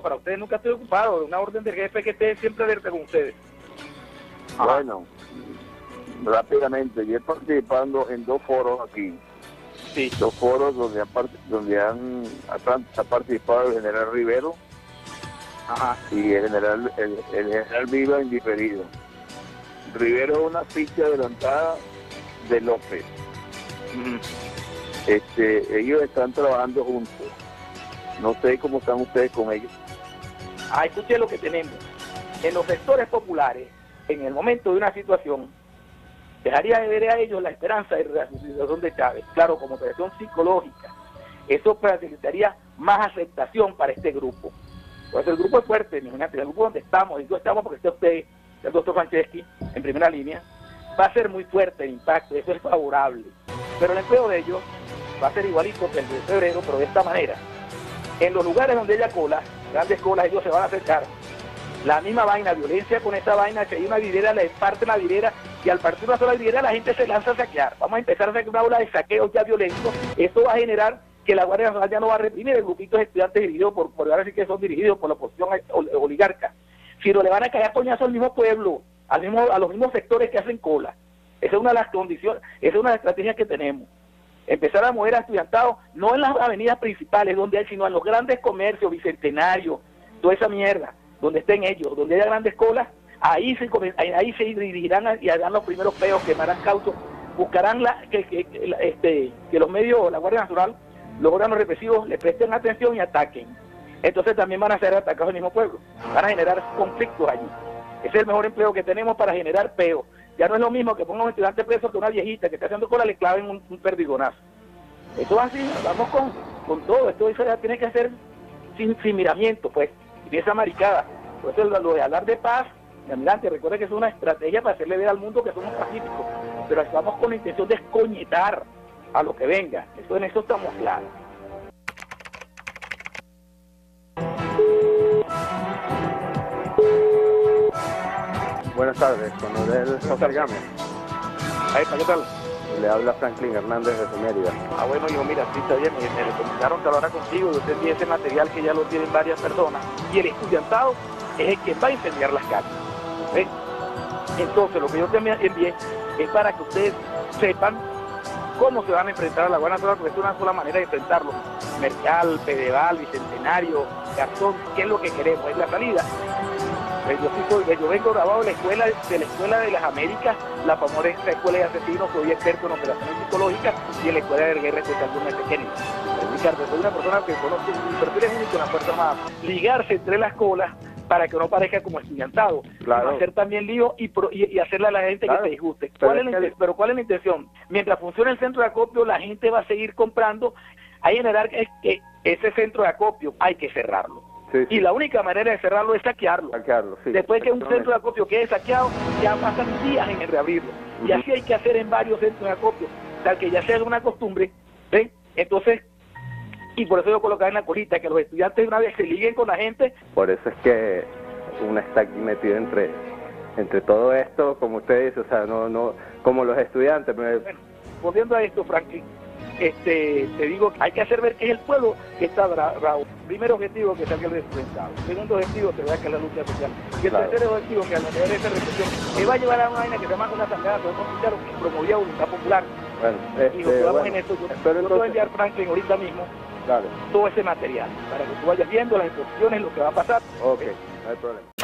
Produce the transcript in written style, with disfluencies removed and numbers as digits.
para ustedes nunca estoy ocupado, una orden del jefe que esté siempre alerta con ustedes. Ajá. Bueno, rápidamente, yo he participado en 2 foros aquí. Sí. 2 foros donde ha participado el general Rivero. Ajá. Y el general Viva en diferido. Rivero es una ficha adelantada de López. Ellos están trabajando juntos. No sé cómo están ustedes con ellos. Escuché lo que tenemos. En los sectores populares, en el momento de una situación, dejaría de ver a ellos la esperanza de la sucesión de Chávez. Claro, como operación psicológica. Eso facilitaría más aceptación para este grupo. Por eso el grupo es fuerte, imagínate, el grupo donde estamos, y yo estamos porque está usted, el doctor Franceschi, en primera línea, va a ser muy fuerte el impacto, eso es favorable. Pero el empleo de ellos va a ser igualito que el de febrero, pero de esta manera. En los lugares donde haya colas, grandes colas, ellos se van a acercar. La misma vaina, violencia con esta vaina, si hay una vidriera, le parten la vidriera, y al partir una sola vidriera la gente se lanza a saquear. Vamos a empezar a hacer una ola de saqueos ya violentos. Esto va a generar que la Guardia Nacional ya no va a reprimir el grupito de estudiantes dirigidos por ahora sí que son dirigidos por la oposición oligarca, sino le van a caer coñazo al mismo pueblo, a los mismos sectores que hacen cola. Esa es una de las condiciones, esa es una de las estrategias que tenemos. Empezar a mover a estudiantados, no en las avenidas principales donde hay, sino en los grandes comercios, Bicentenario, toda esa mierda, donde estén ellos, donde haya grandes colas, ahí se dirigirán y harán los primeros peos, quemarán causos, buscarán que los medios, la Guardia Nacional, los órganos represivos le presten atención y ataquen. Entonces también van a ser atacados el mismo pueblo, van a generar conflictos allí. Ese es el mejor empleo que tenemos para generar peo. Ya no es lo mismo que ponga un estudiante preso que una viejita que está haciendo cola le claven un perdigonazo. Eso va así, vamos con todo, esto ya tiene que ser sin miramiento, pues, y esa maricada. Por eso lo de hablar de paz, almirante, recuerde que es una estrategia para hacerle ver al mundo que somos pacíficos, pero estamos con la intención de escoñetar a lo que venga. En eso estamos claros. Buenas tardes, coronel José Gámez. ¿Qué tal? Le habla Franklin Hernández de Mérida. Bueno, yo mira, sí, está bien, me recomendaron que hablara contigo, yo te envié ese material que ya lo tienen varias personas, y el estudiantado es el que va a incendiar las calles. ¿Ves? Entonces, lo que yo te envié es para que ustedes sepan cómo se van a enfrentar a la Guardia Nacional, porque es una sola manera de enfrentarlo. Mercal, Pedeval, Bicentenario, Garzón, ¿qué es lo que queremos? Es la salida. Yo vengo grabado de la escuela de las Américas, la famosa escuela de asesinos, soy experto en operaciones psicológicas, y en la escuela de guerra especial de Ernesto Kennedy. Ricardo, soy una persona que conoce, mi perfil es único en la Fuerza Armada. Ligarse entre las colas para que no parezca como estudiantado, claro, hacer también lío y hacerle a la gente que se disguste. Pero ¿cuál es la intención? Mientras funcione el centro de acopio, la gente va a seguir comprando. Hay que generar que ese centro de acopio hay que cerrarlo. Sí. Y la única manera de cerrarlo es saquearlo. Sí. Después que un centro de acopio quede saqueado, ya pasan días en reabrirlo. Y así hay que hacer en varios centros de acopio, tal que ya sea una costumbre. ¿Ven? Entonces, y por eso yo colocaba en la colita que los estudiantes una vez se liguen con la gente. Por eso es que uno está aquí metido entre todo esto, como usted dice, o sea, no como los estudiantes. Bueno, volviendo a esto, Franklin, te digo que hay que hacer ver que es el pueblo que está bravo. Primer objetivo, que salga el desfrentado. Segundo objetivo, que vea que la lucha social. Y el tercer objetivo, que al tener esa represión, que va a llevar a una vaina que se llama una asamblea que promovía voluntad popular. Bueno, y nos quedamos en esto. Yo te voy a enviar, Franklin, ahorita mismo, todo ese material, para que tú vayas viendo las instrucciones, lo que va a pasar. Ok, no hay problema.